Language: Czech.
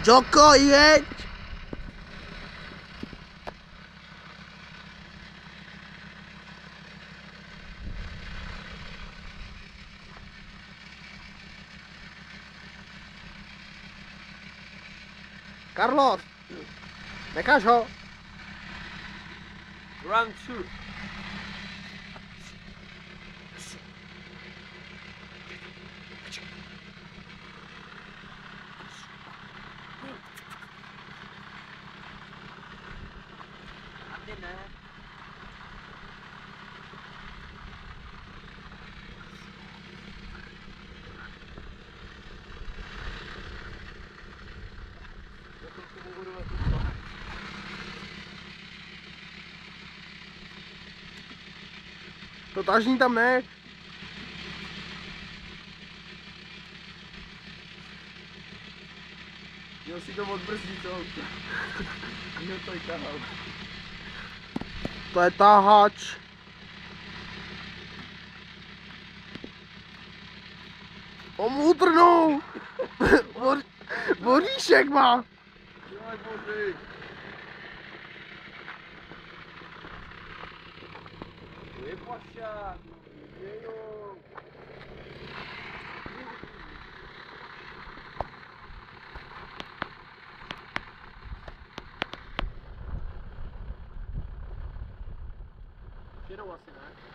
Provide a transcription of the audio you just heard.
Joko, jeď! Carlos, nekaž ho. Run two. To tažní tam ne. Jo, si to odbrzdí to auto. Jo, to je tahal. To je tahač. On mu utrnul. Voříšek má. Dělaj boží. To je pašák. Jejo. Jedou asi ne?